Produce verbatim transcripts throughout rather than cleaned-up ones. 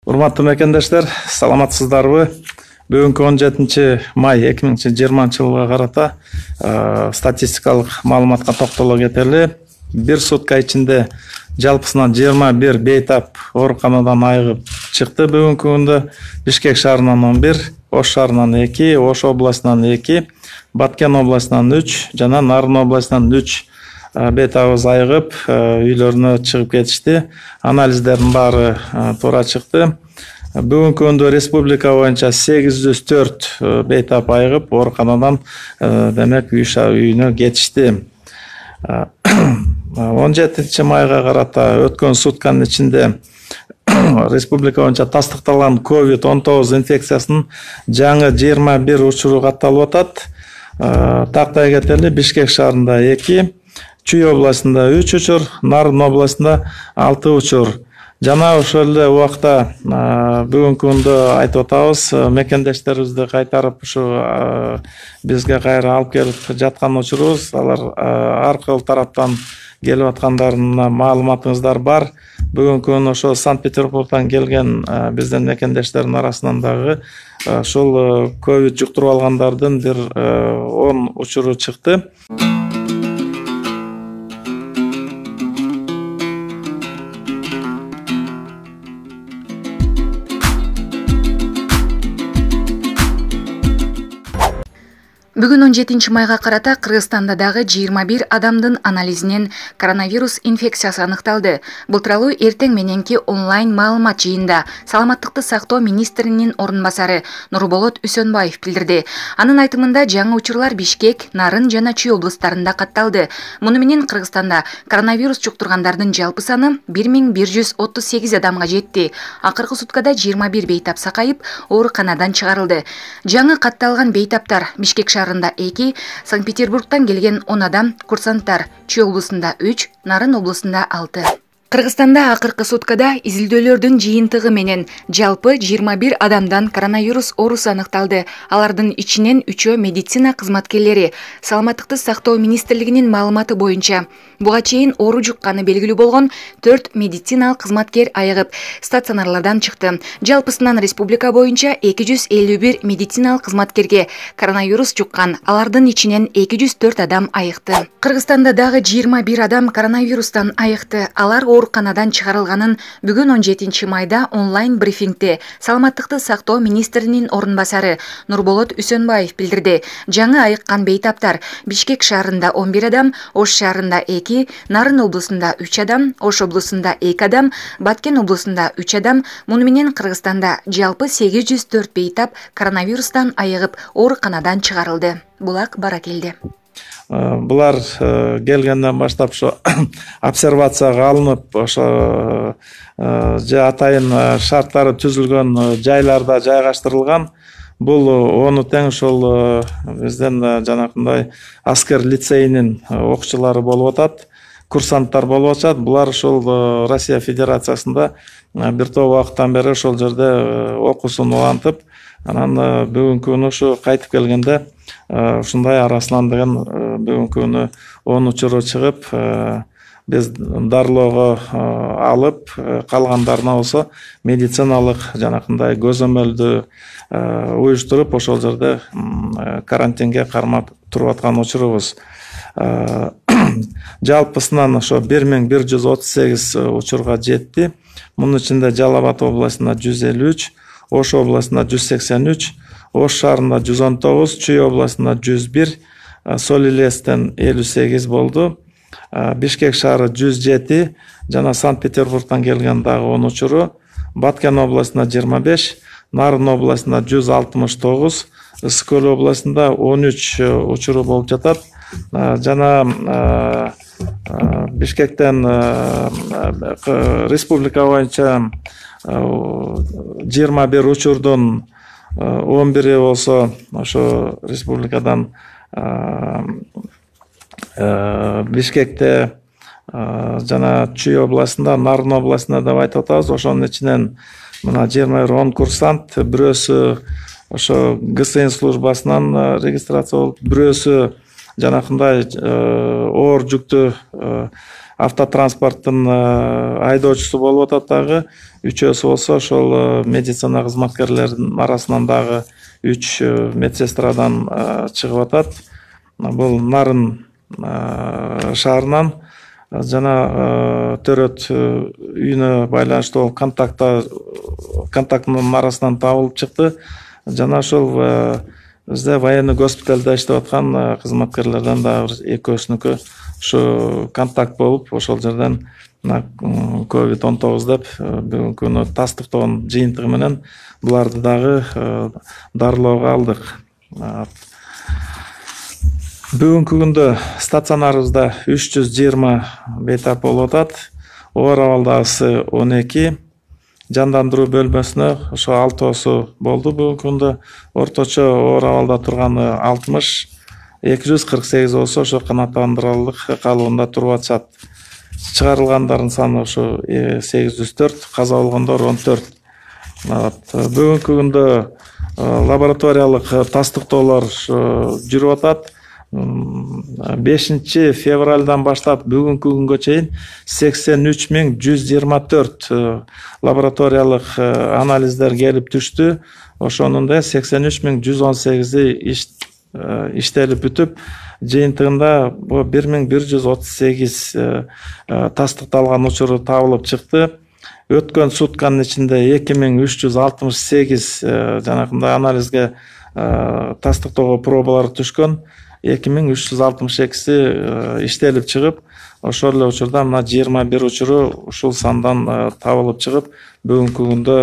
Урматтуу мекендештер, саламатсыздарбы? Бүгүнкү он жетинчи май эки миң жыйырманчы жылга карата статистикалык маалыматка токтоло кетели. Бир сутка ичинде жалпысынан жыйырма бир бейтап ооруканадан айыгып чыкты. Бүгүнкү күндө Бишкек шаарынан он бир, Ош шаарынан эки, Ош областынан эки, Баткен областынан үч жана Нарын областынан үч бейтабыз айыгып үйлөрүнө чыгып кетишти. Анализдердин баары туура чыкты. Бүгүнкү күндө республика боюнча сегиз жүз төрт бейтап айыгып ооруканадан демек үйүнө кетишти. он жетинчи майга карата өткөн сутканын ичинде республика боюнча тастыкталган ковид он тогуз инфекциясынын жаңы жыйырма бир учуру катталып атат. Тактай кетели: Бишкек шаарында эки, Чүй областында үч учур, Нарын областында алты учур. Жана ошол эле убакта бүгүнкү күндө айтып атабыз, мекендештерибизди кайтарып ушу бизге кайра алып келип жаткан учурубуз. Алар ар кыл тараптан келип аткандарына маалыматыңыздар бар. Бүгүнкү күнү ошо Санкт-Петербургдан келген биздин мекендештердин арасынан дагы ушул ковид жуктуруп алгандардын бир он учуру чыкты. Бүгүн он жетинчи майга карата Кыргызстанда дагы жыйырма бир адамдын анализинен коронавирус инфекциясы аныкталды. Бул тууралуу эртең мененки онлайн маалымат жыйында Саламаттыкты сактоо министринин орун басары Нурболот Үсөнбаев билдирди. Анын айтымында жаңы учурлар Бишкек, Нарын жана Чүй облустарында катталды. Муну менен Кыргызстанда коронавирус жуктургандардын жалпы саны бир миң бир жүз отуз сегиз адамга жетти. Акыркы суткада жыйырма бир бейтап сакайып, ооруканадан чыгарылды. Жаңы катталган бейтаптар Бишкек шаарында эки, Санкт-Петербургтан келген он адам, курсанттар Чүй облусунда үч, Нарын облусунда алты. Кыргызстанда акыркы суткада изилдөөлөрдүн жыйынтыгы менен жалпы жыйырма бир адамдан коронавирус оорусу аныкталды. Алардын ичинен үчөө медицина кызматкерлери. Саламаттыкты сактоо министрлигинин маалыматы боюнча буга чейин оору жукканы белгилүү болгон төрт медициналык кызматкер айыгып стационарлардан чыкты. Жалпысынан республика боюнча эки жүз элүү бир медициналык кызматкерге коронавирус жуккан. Алардын ичинен эки жүз төрт адам айыкты. Кыргызстанда дагы жыйырма бир адам коронавирустан айыкты. Алар ооруканадан чыгарылганын бүгүн он жетинчи майда онлайн брифингде Саламаттыкты сактоо министринин орун басары Нурболот Үсөнбаев билдирди. Жаңы айыккан бейтаптар Бишкек шаарында он бир адам, Ош шаарында эки, Нарын облусунда үч адам, Ош облусунда эки адам, Баткен облусунда үч адам. Муну менен Кыргызстанда жалпы сегиз жүз төрт бейтап коронавирустан айыгып ооруканадан чыгарылды. Булак бара келди. Булар келгенден баштап ошо обсервацияга алынып, ошо же атайын шарттары түзүлгөн жайларда жайгаштырылган. Бул ону тең ошол биздин жанакындай аскер лицейинин окуучулары болуп атат, курсанттар болуп атат. Булар ошол Россия Федерациясында бир топ убакыттан бери ошол жерде окуусун улантып, анан бүгүнкү күнү ушу кайтып келгенде ушундай арасынан деген бүгүнкү күнү он учуру чыгып, биз дарылоого алып, калгандарына болсо медициналык жанакындай көзөмөлдү уюштуруп, ошол жерде карантинге кармап туруп аткан учурубуз. Жалпысынан ошо бир миң бир жүз отуз сегиз учурга жетти. Мунун ичинде Жалал Абад областында жүз элүү үч, Ош областында жүз сексен үч, Ош шаарында жүз он тогуз, Чүй областында жүз бир, Сол Илестен элүү сегиз болду. Бишкек шаары жүз жети, жана Санкт-Петербургтан келген дагы он учуру, Баткен областында жыйырма беш, Нарын областында жүз алтымыш тогуз, Ысык Көл областында он үч учуру болуп жатат. Жана Бишкектен республика боюнча жыйырма бир учурдун он бири болсо ошо республикадан Бишкекте жана Чүй областында, Нарын областында деп айтып атабыз. Ошонун ичинен мына жыйырма бир он курсант, бирөөсү ошо ГСН службасынан регистрация болуп, бирөөсү жанакындай оор жүктүү автотранспорттун айдоочусу болуп атат дагы, үчөөсү болсо ошол медицина кызматкерлеринин арасынан дагы үч медсестрадан чыгып атат. Бул Нарын шаарынан жана төрөт үйүнө байланыштуу контакта контактынын арасынан табылып чыкты. Жана ошол бизде военный госпиталда иштеп аткан кызматкерлерден дагы экөөсүнүкү ушу контакт болуп, ошол жерден ковид он тогуз деп бүгүнкү күнү тастыктоонун жыйынтыгы менен буларды дагы дарылоого алдык. Бүгүнкү күндө стационарыбызда үч жүз жыйырма бейтап болуп атат. Оор абалдагысы он эки, жандандыруу бөлмөсүнө ошо алтоосу болду. Бүгүнкү күндө орточо оор абалда турганы алтымыш, эки жүз кырк сегиз болсо ошо канааттандырылык калыбында туруп атышат. Чыгарылгандардын саны ошо сегиз жүз төрт, каза болгондор он төрт. Бүгүнкү күндө лабораториялык тастыктоолор жүрүп атат. бешинчи февралдан баштап бүгүнкү күнгө чейин сексен үч миң жүз жыйырма төрт лабораториялык анализдер келип түштү. Ошонун да сексен үч миң жүз он сегизи иштелип бүтүп, жыйынтыгында бир миң бир жүз отуз сегиз тастыкталган учуру табылып чыкты. Өткөн сутканын ичинде эки миң үч жүз алтымыш сегиз жанакындай анализге тастыктоого пробалар түшкөн. эки миң үч жүз алтымыш экиси иштелип чыгып, ошол эле учурда мына жыйырма бир учуру ушул сандан табылып чыгып, бүгүнкү күндө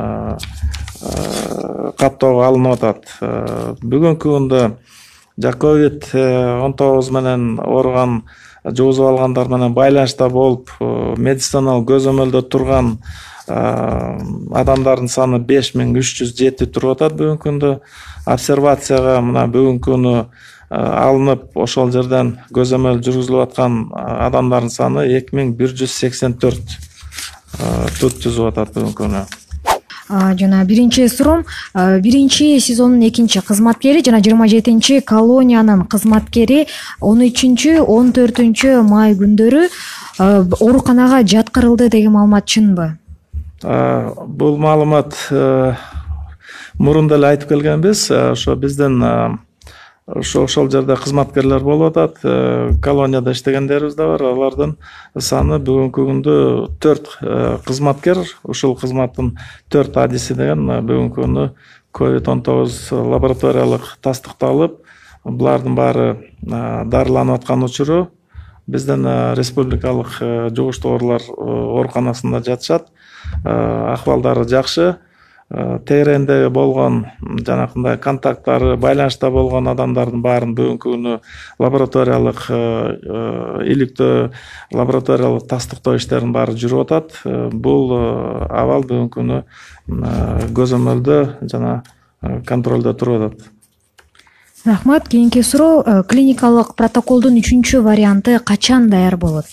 каттоого алынып атат. Бүгүнкү күндө ковид он тогуз менен ооруган, жугузуп алгандар менен байланышта болуп, медициналык көзөмөлдө турган адамдардын саны беш миң үч жүз жети туруп атат. Бүгүнкү күндө обсервацияга мына бүгүнкү күнү алынып, ошол жерден көзөмөл жүргүзүлүп аткан адамдардын саны эки миң бир жүз сексен төрт тут түзүп атат бүгүнкү күнү. Жана биринчи суроом, биринчи сезондун экинчи кызматкери жана жыйырма жетинчи колониянын кызматкери он үчүнчү он төртүнчү май күндөрү ооруканага жаткырылды деген маалымат чынбы? Бул маалымат мурун деле айтып келгенбиз. Ошо биздин ошо ошол жерде кызматкерлер болуп атат, колонияда иштегендерибиз да бар. Алардын саны бүгүнкү күндө төрт кызматкер, ушул кызматтын төрт адиси деген бүгүнкү күнү ковид он тогуз лабораториялык тастыкталып, булардын баары дарыланып аткан учуру биздин республикалык жугуштуу оорулар ооруканасында жатышат. Акыбалдары жакшы. Тегеренде болгон жанакындай контакттары, байланышта болгон адамдардын баарын бүгүнкү күнү лабораториялык иликтөө, лабораториялык тастыктоо иштеринин баары жүрүп атат. Бул абал бүгүнкү күнү көзөмөлдө жана контролдо туруп атат. Рахмат. Кийинки суроо, клиникалык протоколдун үчүнчү варианты качан даяр болот?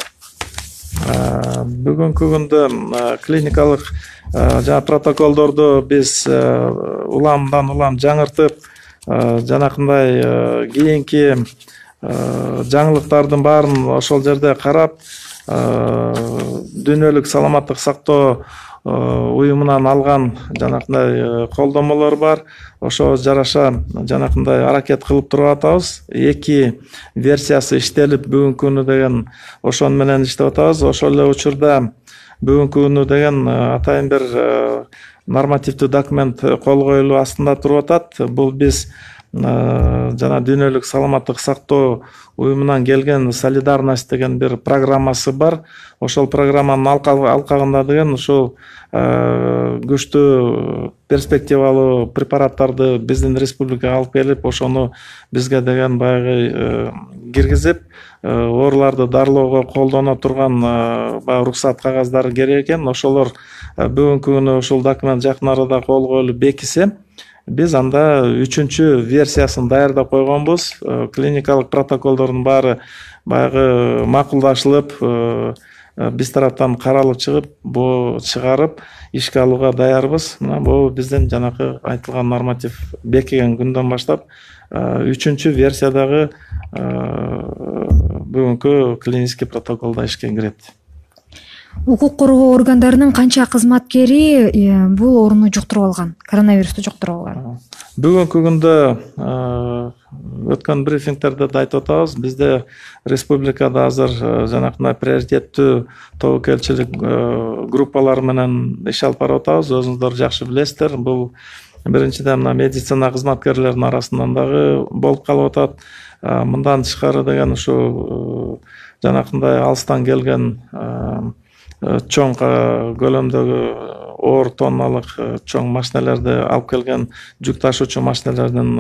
Бүгүнкү күндө клиникалык жана протоколдорду биз уламдан улам жаңыртып, жанакындай кийинки жаңылыктардын баарын ошол жерде карап, дүйнөлүк саламаттык сактоо уюмунан алган жанакындай колдомолор бар. Ошо жараша жанакындай аракет кылып туруп атабыз. Эки версиясы иштелип бүгүнкү күнү деген ошон менен иштеп атабыз. Ошол эле учурда бүгүнкү күнү деген атайын бир нормативдүү документ кол коюлуу астында туруп атат. Бул биз жана дүйнөлүк саламаттык сактоо уюмунан келген солидарность деген бир программасы бар. Ошол программанын алкагында деген ушул күчтүү перспективалуу препараттарды биздин республикага алып келип, ошону бизге деген баягы киргизип, ооруларды дарылоого колдоно турган баягы уруксат кагаздары керек экен. Ошолор бүгүнкү күнү ушул документ жакын арада кол коюлуп бекисе, биз анда үчүнчү версиясын даярдап койгонбуз. Клиникалык протоколдордун баары баягы макулдашылып, биз тараптан каралып чыгып, бу чыгарып ишке алууга даярбыз. Мына бул биздин жанакы айтылган норматив бекиген күндөн баштап үчүнчү версиядагы бүгүнкү клинический протоколдо ишке кирет. Укук коргоо органдарынын канча кызматкери бул ооруну жуктуруп алган, коронавирусту жуктуруп алган? Бүгүнкү күндө өткөн брифингтерде да айтып атабыз, бизде республикада азыр жанакындай приоритеттүү тобокелчилик группалар менен иш алып барып атабыз. Өзүңүздөр жакшы билесиздер, бул биринчиден мына медицина кызматкерлеринин арасынан дагы болуп калып атат. Мындан тышкары деген ушу жанакындай алыстан келген чоң көлөмдөгү оор тонналык чоң машиналарды алып келген жүк ташуучу машиналардын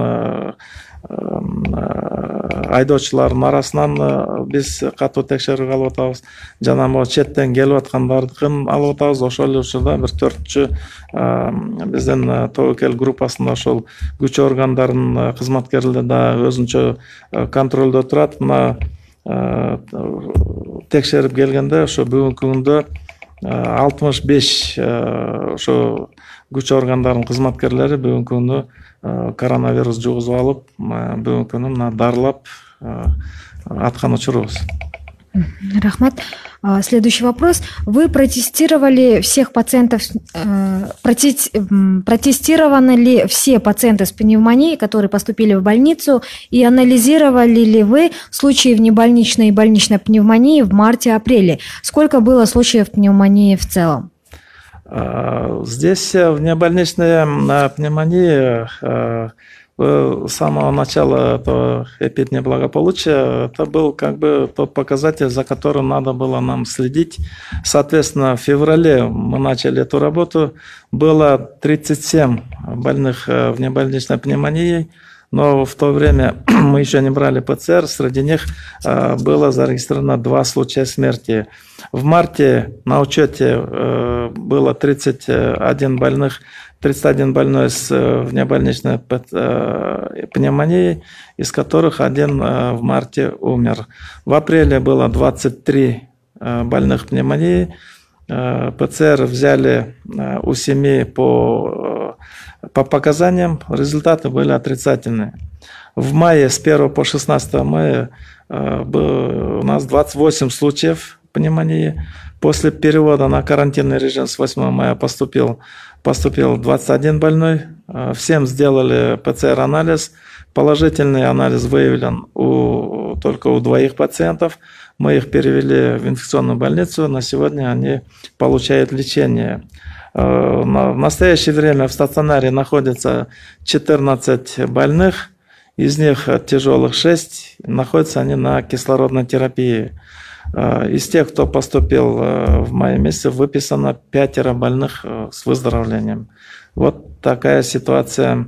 айдоочуларынын арасынан биз катуу текшерүүгө алып атабыз. Жана могу четтен келип аткандардыкын алып атабыз. Ошол эле учурда бир төртчү биздин тобокел группасында ошол күч органдарынын кызматкерлери да өзүнчө контролдо турат. Мына текшерип келгенде ошо бүгүнкү күндө алтымыш беш ошо күч органдарынын кызматкерлери бүгүнкү күндө коронавирус жугузуп алып, бүгүнкү күндө мына дарылап аткан учурубуз. Рахмат. Следующий вопрос. Вы протестировали всех пациентов, протестированы ли все пациенты с пневмонией, которые поступили в больницу, и анализировали ли вы случаи внебольничной и больничной пневмонии в марте-апреле? Сколько было случаев пневмонии в целом? Здесь внебольничная пневмония с самого начала этого эпиднеблагополучия, это был как бы тот показатель, за которым надо было нам следить. Соответственно, в феврале мы начали эту работу, было тридцать семь больных внебольничной пневмонией, но в то время мы еще не брали ПЦР, среди них было зарегистрировано два случая смерти. В марте на учете было тридцать один больных, тридцать один больной с внебольничной пневмонией, из которых один в марте умер. В апреле было двадцать три больных пневмонии. ПЦР взяли у семи по, по показаниям, результаты были отрицательные. В мае, с первого по шестнадцатое мая, у нас двадцать восемь случаев пневмонии. После перевода на карантинный режим с восьмого мая поступил, поступил двадцать один больной. Всем сделали ПЦР-анализ. Положительный анализ выявлен у, только у двоих пациентов. Мы их перевели в инфекционную больницу. На сегодня они получают лечение. В настоящее время в стационаре находится четырнадцать больных. Из них тяжелых шесть. Находятся они на кислородной терапии. Из тех, кто поступил в мае месяце, выписано пятеро больных с выздоровлением. Вот такая ситуация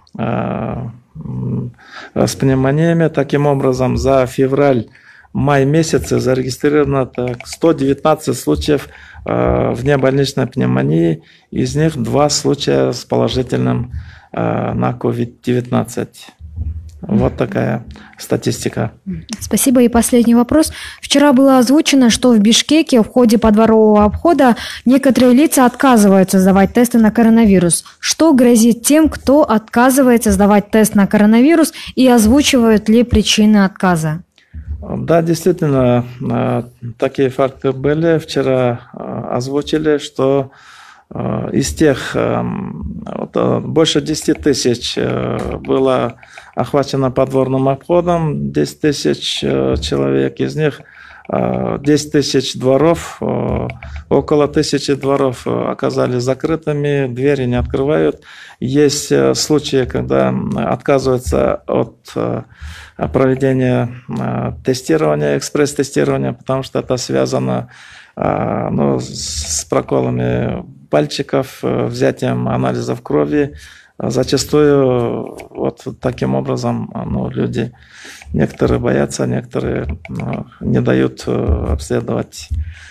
с пневмониями. Таким образом, за февраль-май месяцы зарегистрировано так, сто девятнадцать случаев внебольничной пневмонии. Из них два случая с положительным на ковид девятнадцать. Вот такая статистика. Спасибо. И последний вопрос. Вчера было озвучено, что в Бишкеке в ходе подворового обхода некоторые лица отказываются сдавать тесты на коронавирус. Что грозит тем, кто отказывается сдавать тест на коронавирус, и озвучивают ли причины отказа? Да, действительно, такие факты были. Вчера озвучили, что из тех больше десяти тысяч было охвачено подворным обходом, десять тысяч человек, из них десять тысяч дворов, около тысячи дворов оказались закрытыми, двери не открывают. Есть случаи, когда отказываются от проведения тестирования, экспресс-тестирования, потому что это связано ну, с проколами пальчиков, взятием анализов крови. Зачастую вот таким образом ну, люди, некоторые боятся, некоторые ну, не дают обследовать.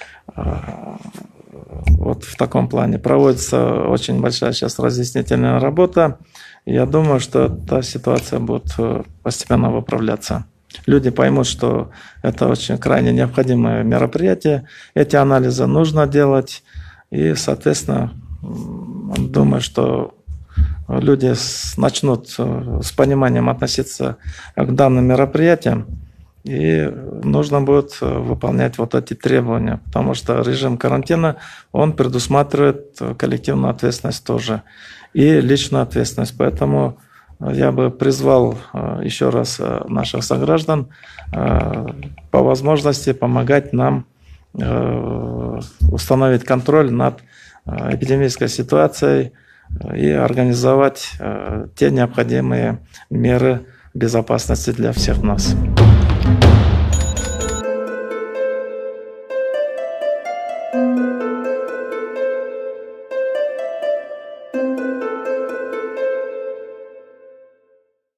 Вот в таком плане проводится очень большая сейчас разъяснительная работа. Я думаю, что эта ситуация будет постепенно выправляться. Люди поймут, что это очень крайне необходимое мероприятие. Эти анализы нужно делать. И, соответственно, думаю, что люди начнут с пониманием относиться к данным мероприятиям и нужно будет выполнять вот эти требования, потому что режим карантина, он предусматривает коллективную ответственность тоже и личную ответственность. Поэтому я бы призвал еще раз наших сограждан по возможности помогать нам установить контроль над эпидемической ситуацией и организовать те необходимые меры безопасности для всех нас.